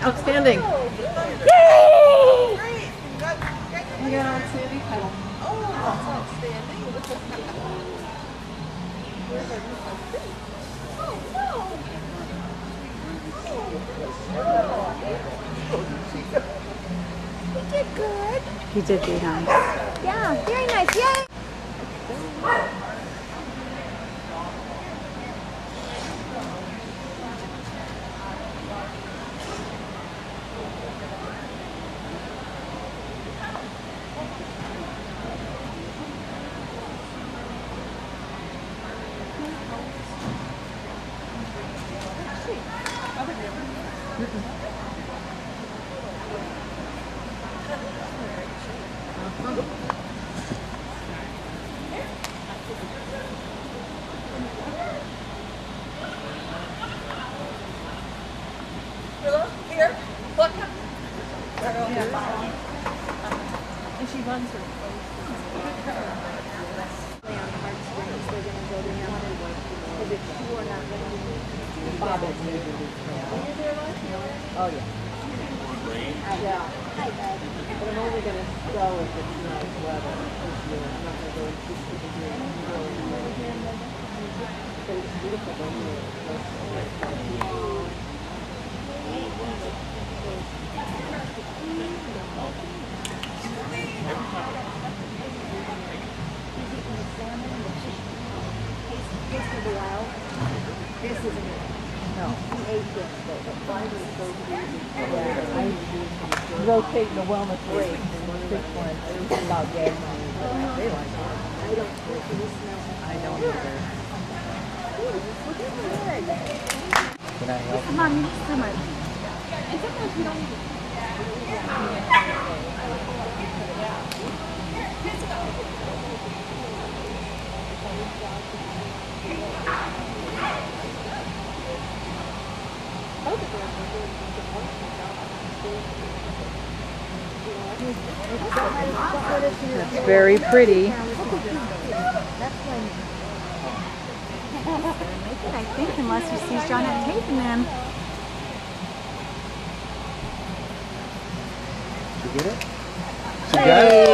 Outstanding. Yay! You got on Sandy pedal. Oh, that's outstanding. He did good. He did be nice. Yeah, very nice. Yay! Here, look. And she runs her. Oh yeah. Yeah. But I'm only going to go if it's nice weather. I'm not going to go in 60 degrees. But it's beautiful when This isn't it. No. He ate this, but the fiber is so easy. Yeah, I rotate the wellness rate and pick one about gas money. They like it. I don't think this smells. I don't either. Look at my leg. Can I help? Come on, you just do my. And sometimes we don't need It's very pretty. I think unless he sees John at tape man. Did you get it? She got it?